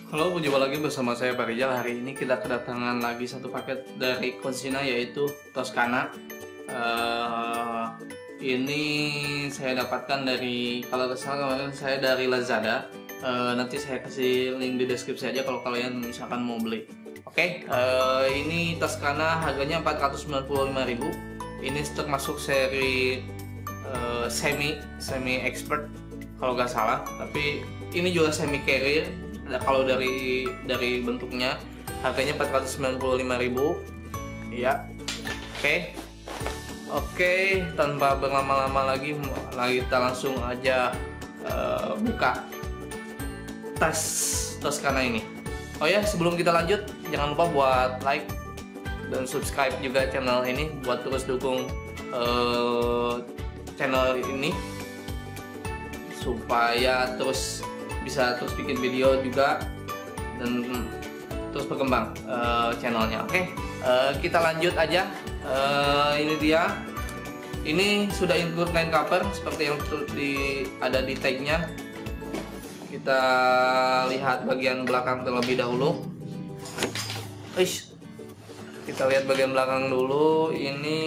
Halo, berjumpa lagi bersama saya Pak Rizal. Hari ini kita kedatangan lagi satu paket dari Consina, yaitu Toscana. Ini saya dapatkan dari, kalau nggak salah kemarin saya dari Lazada. Nanti saya kasih link di deskripsi aja kalau kalian misalkan mau beli. Oke, ini Toscana harganya 495.000. Ini termasuk seri semi expert kalau nggak salah, tapi ini juga semi carrier. Kalau dari bentuknya harganya 495.000 ya. Oke, tanpa berlama-lama lagi kita langsung aja buka tas Toscana ini. Oh ya, sebelum kita lanjut jangan lupa buat like dan subscribe juga channel ini buat terus dukung channel ini supaya bisa terus bikin video juga dan terus berkembang channelnya. Oke, kita lanjut aja. Ini dia. Ini sudah include line cover seperti yang ada di tagnya. Kita lihat bagian belakang terlebih dahulu. Kita lihat bagian belakang dulu. Ini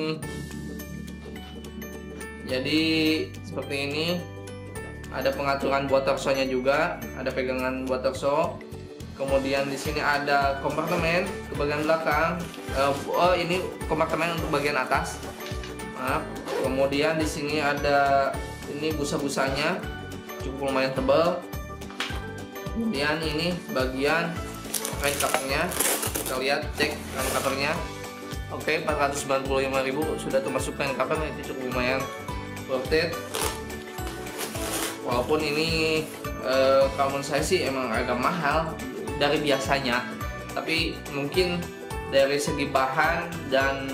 jadi seperti ini. Ada pengaturan buat torsonya juga, ada pegangan buat torso. Kemudian di sini ada kompartemen ke bagian belakang. Ini kompartemen untuk bagian atas. Maaf. Kemudian di sini ada ini busa-busanya, cukup lumayan tebal. Kemudian ini bagian kain covernya. Kita lihat cek kain covernya. Oke, 495.000 sudah termasuk kain cover, itu cukup lumayan worth it. Walaupun ini kalau menurut saya sih emang agak mahal dari biasanya, tapi mungkin dari segi bahan dan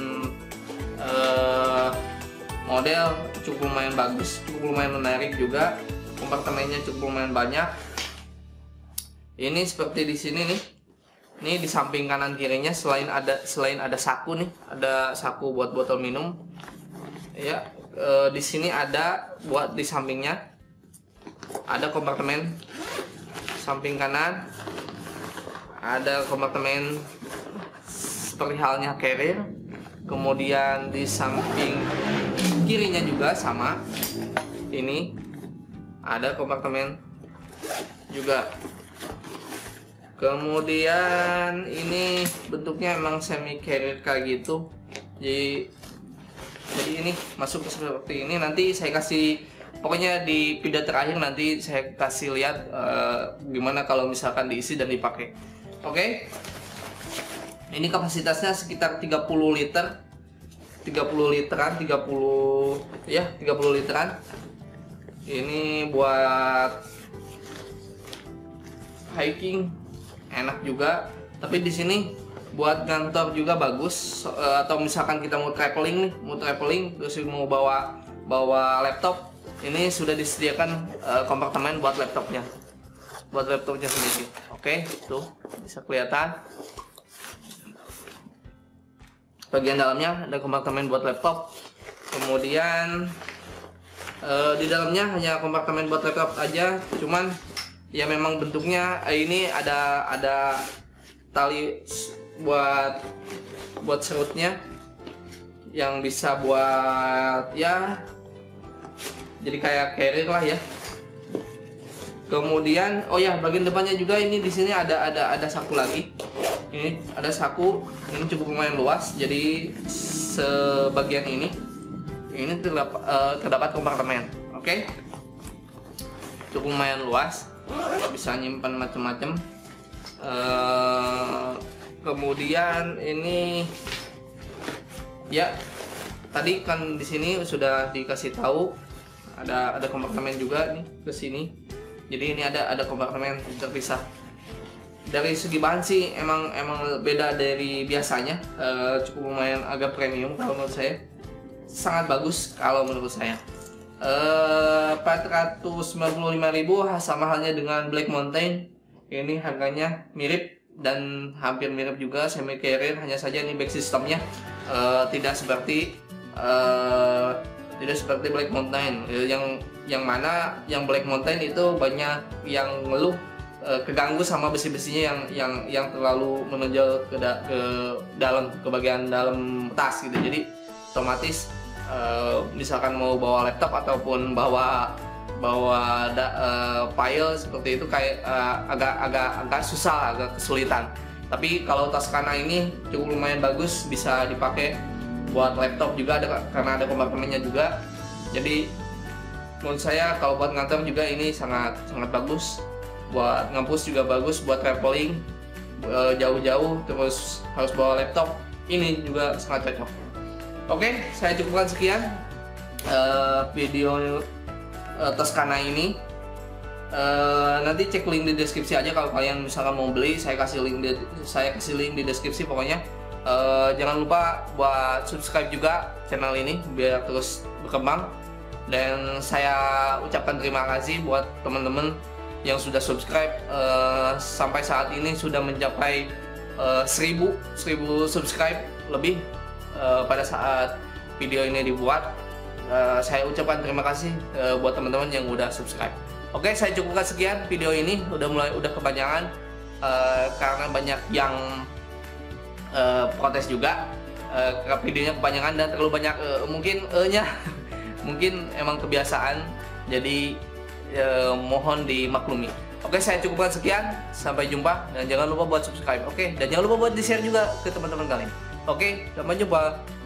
model cukup lumayan bagus, cukup lumayan menarik juga. Kompartemennya cukup lumayan banyak. Ini seperti di sini nih. Ini di samping kanan kirinya selain ada saku nih, ada saku buat botol minum. Ya, di sini ada buat di sampingnya. Ada kompartemen samping kanan, ada kompartemen seperti halnya carrier. Kemudian di samping kirinya juga sama, ini ada kompartemen juga. Kemudian ini bentuknya emang semi carrier kayak gitu, jadi ini masuk seperti ini. Nanti saya kasih, pokoknya di video terakhir nanti saya kasih lihat gimana kalau misalkan diisi dan dipakai. Oke. Ini kapasitasnya sekitar 30 liter. 30 literan. Ini buat hiking enak juga. Tapi di sini buat kantor juga bagus, atau misalkan kita mau traveling terus mau bawa laptop. Ini sudah disediakan kompartemen buat laptopnya sendiri. Oke, tuh bisa kelihatan. Bagian dalamnya ada kompartemen buat laptop. Kemudian di dalamnya hanya kompartemen buat laptop aja. Cuman ya memang bentuknya ini ada tali buat serutnya yang bisa buat ya, jadi kayak carrier lah ya. Kemudian bagian depannya juga ini di sini ada saku lagi. Ini ada saku, ini cukup lumayan luas. Jadi sebagian ini terdapat kompartemen. Oke. Cukup lumayan luas, bisa nyimpan macam-macam. Kemudian ini ya, tadi kan di sini sudah dikasih tahu ada kompartemen juga nih ke sini. Jadi ini ada kompartemen terpisah. Dari segi bahan sih emang beda dari biasanya, cukup lumayan agak premium kalau menurut saya. Sangat bagus kalau menurut saya. 495.000 sama halnya dengan Black Mountain. Ini harganya mirip dan hampir mirip juga, semi carrier, hanya saja ini back sistemnya tidak seperti Black Mountain, yang mana yang Black Mountain itu banyak yang ngeluh keganggu sama besi-besinya yang terlalu menonjol ke dalam, ke bagian dalam tas gitu. Jadi otomatis misalkan mau bawa laptop ataupun bawa file seperti itu kayak agak susah, agak kesulitan. Tapi kalau Toscana ini cukup lumayan bagus, bisa dipakai buat laptop juga, karena ada kompartemennya juga. Jadi menurut saya kalau buat nganter juga ini sangat bagus. Buat ngampus juga bagus, buat traveling jauh-jauh terus harus bawa laptop, ini juga sangat cocok. Oke, saya cukupkan sekian video Toscana ini. Nanti cek link di deskripsi aja kalau kalian misalkan mau beli. Saya kasih link di deskripsi pokoknya. Jangan lupa buat subscribe juga channel ini biar terus berkembang. Dan saya ucapkan terima kasih buat teman-teman yang sudah subscribe. Sampai saat ini sudah mencapai 1000 subscribe lebih pada saat video ini dibuat. Saya ucapkan terima kasih buat teman-teman yang udah subscribe. Oke, saya cukupkan sekian video ini. Udah kepanjangan karena banyak yang protes juga. Videonya kepanjangan dan terlalu banyak mungkin nya mungkin emang kebiasaan, jadi mohon dimaklumi. Oke, saya cukupkan sekian. Sampai jumpa dan jangan lupa buat subscribe. Oke, dan jangan lupa buat di share juga ke teman-teman kalian. Oke, sampai jumpa.